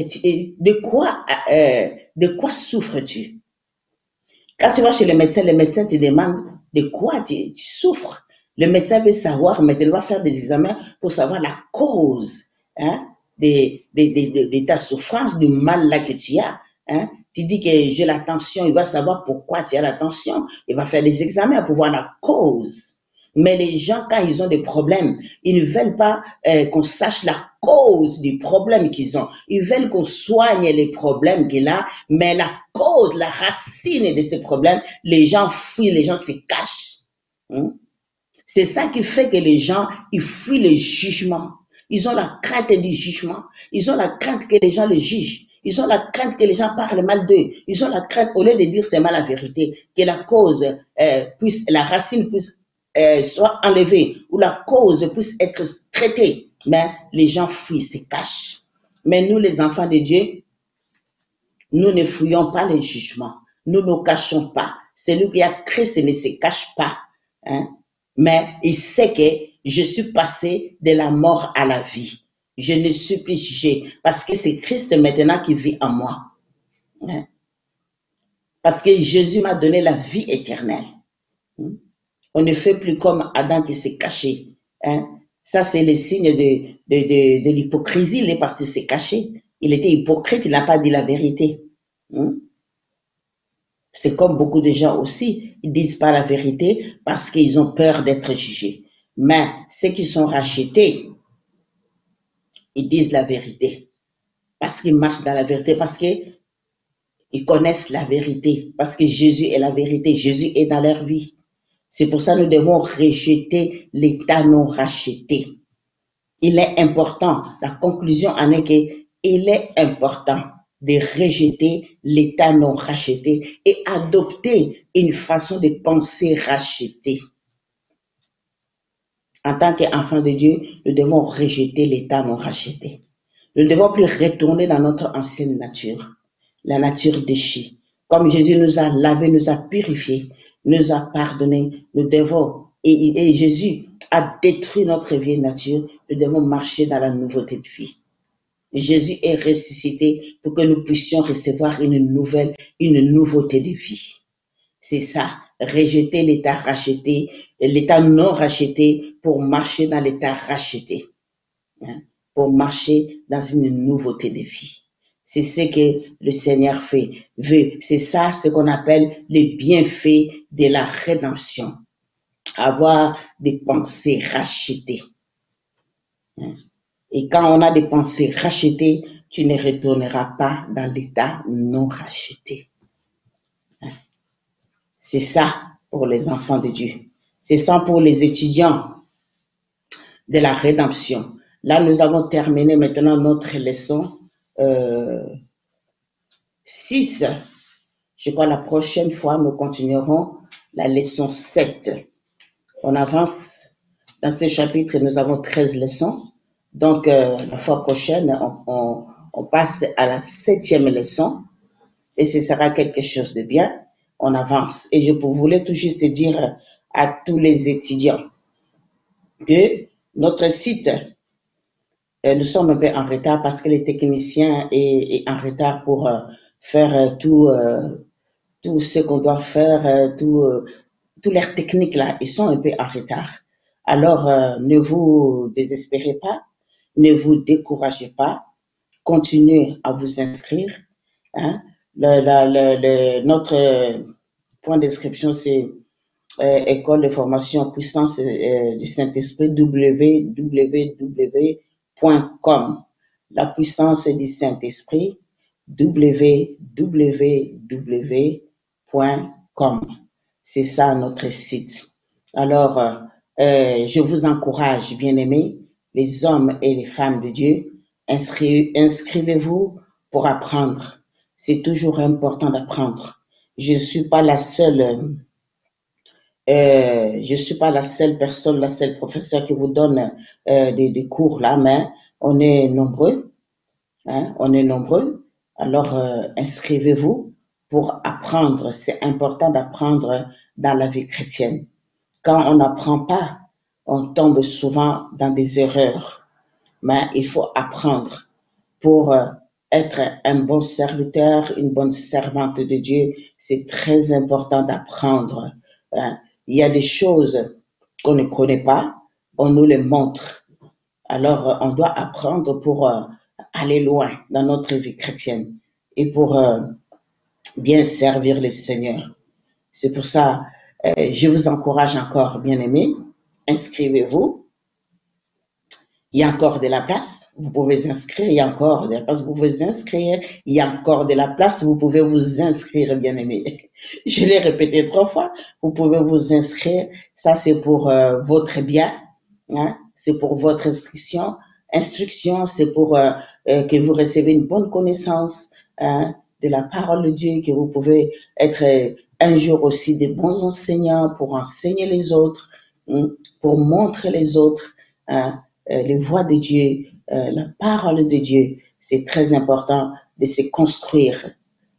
De quoi souffres-tu? Quand tu vas chez le médecin te demande de quoi tu souffres. Le médecin veut savoir, mais il va faire des examens pour savoir la cause, hein, de ta souffrance, du mal là que tu as. Hein. Tu dis que j'ai la tension, il va savoir pourquoi tu as la tension. Il va faire des examens pour voir la cause. Mais les gens, quand ils ont des problèmes, ils ne veulent pas qu'on sache la cause du problème qu'ils ont. Ils veulent qu'on soigne les problèmes qu'il a, mais la cause, la racine de ces problèmes, les gens fuient, les gens se cachent. C'est ça qui fait que les gens, ils fuient le jugement. Ils ont la crainte du jugement. Ils ont la crainte que les gens les jugent. Ils ont la crainte que les gens parlent mal d'eux. Ils ont la crainte, au lieu de dire c'est mal la vérité, que la cause la racine puisse soit enlevée ou la cause puisse être traitée. Mais les gens fuient, se cachent. Mais nous, les enfants de Dieu, nous ne fouillons pas les jugements. Nous ne cachons pas. Celui qui a Christ ne se cache pas. Hein? Mais il sait que je suis passé de la mort à la vie. Je ne suis plus jugé parce que c'est Christ maintenant qui vit en moi. Hein? Parce que Jésus m'a donné la vie éternelle. On ne fait plus comme Adam qui s'est caché. Hein? Ça, c'est le signe de l'hypocrisie. Il est parti se cacher. Il était hypocrite, il n'a pas dit la vérité. C'est comme beaucoup de gens aussi, ils disent pas la vérité parce qu'ils ont peur d'être jugés. Mais ceux qui sont rachetés, ils disent la vérité. Parce qu'ils marchent dans la vérité, parce qu'ils connaissent la vérité, parce que Jésus est la vérité, Jésus est dans leur vie. C'est pour ça que nous devons rejeter l'état non racheté. Il est important, la conclusion en est qu'il est important de rejeter l'état non racheté et adopter une façon de penser rachetée. En tant qu'enfants de Dieu, nous devons rejeter l'état non racheté. Nous ne devons plus retourner dans notre ancienne nature, la nature déchue. Comme Jésus nous a lavés, nous a purifiés, nous a pardonnés, nous devons, et Jésus a détruit notre vieille nature, nous devons marcher dans la nouveauté de vie. Jésus est ressuscité pour que nous puissions recevoir une nouveauté de vie. C'est ça, rejeter l'état racheté, l'état non racheté pour marcher dans l'état racheté, hein, pour marcher dans une nouveauté de vie. C'est ce que le Seigneur veut. C'est ça ce qu'on appelle les bienfaits de la rédemption. Avoir des pensées rachetées. Et quand on a des pensées rachetées, tu ne retourneras pas dans l'état non racheté. C'est ça pour les enfants de Dieu. C'est ça pour les étudiants de la rédemption. Là, nous avons terminé maintenant notre leçon 6. Je crois la prochaine fois, nous continuerons la leçon 7. On avance dans ce chapitre, nous avons 13 leçons. Donc, la fois prochaine, on passe à la 7e leçon et ce sera quelque chose de bien. On avance. Et je voulais tout juste dire à tous les étudiants que notre site, nous sommes un peu en retard parce que le technicien est en retard pour faire tout ce qu'on doit faire, toutes les techniques là, ils sont un peu en retard. Alors, ne vous désespérez pas. Ne vous découragez pas. Continuez à vous inscrire. Hein. Notre point d'inscription, c'est École de formation puissance du Saint-Esprit, www.com. La puissance du Saint-Esprit, www.com. C'est ça notre site. Alors, je vous encourage, bien-aimés, les hommes et les femmes de Dieu, inscrivez-vous pour apprendre. C'est toujours important d'apprendre. Je ne suis pas la seule je suis pas la seule personne, la seule professeur qui vous donne des cours là, mais on est nombreux, hein, on est nombreux. Alors inscrivez-vous pour apprendre. C'est important d'apprendre dans la vie chrétienne. Quand on n'apprend pas, on tombe souvent dans des erreurs. Mais il faut apprendre pour être un bon serviteur, une bonne servante de Dieu. C'est très important d'apprendre. Hein. Il y a des choses qu'on ne connaît pas, on nous les montre. Alors, on doit apprendre pour aller loin dans notre vie chrétienne et pour bien servir le Seigneur. C'est pour ça, je vous encourage encore, bien-aimés, inscrivez-vous. Il y a encore de la place, vous pouvez inscrire, il y a encore de la place, vous pouvez inscrire, il y a encore de la place, vous pouvez vous inscrire, bien-aimés. Je l'ai répété 3 fois, vous pouvez vous inscrire, ça c'est pour votre bien, hein? C'est pour votre instruction, c'est pour que vous recevez une bonne connaissance hein, de la parole de Dieu, que vous pouvez être un jour aussi des bons enseignants pour enseigner les autres, hein, pour montrer les autres, hein, les voies de Dieu, la parole de Dieu. C'est très important de se construire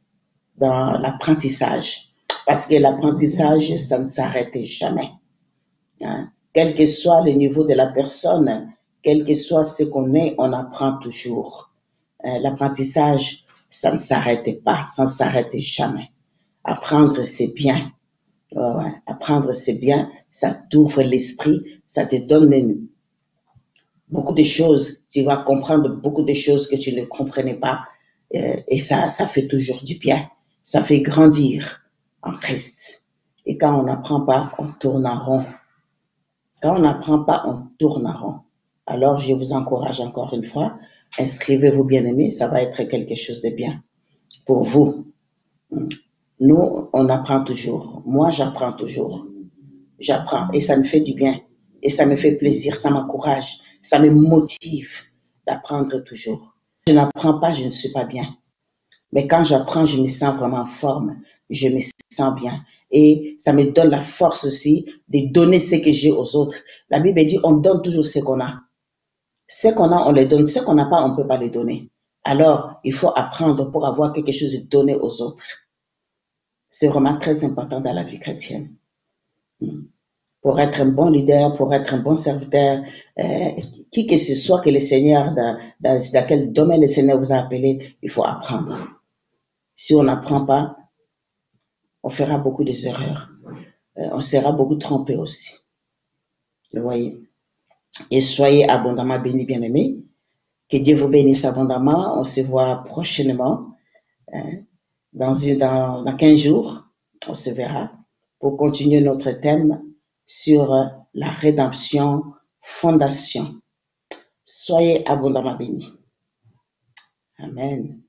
dans l'apprentissage. Parce que l'apprentissage, ça ne s'arrête jamais. Hein. Quel que soit le niveau de la personne, quel que soit ce qu'on est, on apprend toujours. L'apprentissage, ça ne s'arrête pas, ça ne s'arrête jamais. Apprendre, c'est bien. Ouais. Apprendre, c'est bien. Ça t'ouvre l'esprit, ça te donne beaucoup de choses. Tu vas comprendre beaucoup de choses que tu ne comprenais pas. Et ça fait toujours du bien. Ça fait grandir en Christ. Et quand on n'apprend pas, on tourne en rond. Quand on n'apprend pas, on tourne en rond. Alors, je vous encourage encore une fois, inscrivez-vous bien-aimés, ça va être quelque chose de bien pour vous. Nous, on apprend toujours. Moi, j'apprends toujours. J'apprends et ça me fait du bien. Et ça me fait plaisir, ça m'encourage, ça me motive d'apprendre toujours. Je n'apprends pas, je ne suis pas bien. Mais quand j'apprends, je me sens vraiment en forme, je me sens bien. Et ça me donne la force aussi de donner ce que j'ai aux autres. La Bible dit, on donne toujours ce qu'on a. Ce qu'on a, on les donne. Ce qu'on n'a pas, on ne peut pas les donner. Alors, il faut apprendre pour avoir quelque chose de donné aux autres. C'est vraiment très important dans la vie chrétienne. Pour être un bon leader, pour être un bon serviteur, qui que ce soit que le Seigneur, dans quel domaine le Seigneur vous a appelé, il faut apprendre. Si on n'apprend pas, on fera beaucoup d'erreurs. On sera beaucoup trompé aussi. Vous voyez. Et soyez abondamment bénis, bien-aimés. Que Dieu vous bénisse abondamment. On se voit prochainement. Dans 15 jours, on se verra pour continuer notre thème sur la rédemption, fondation. Soyez abondamment bénis. Amen.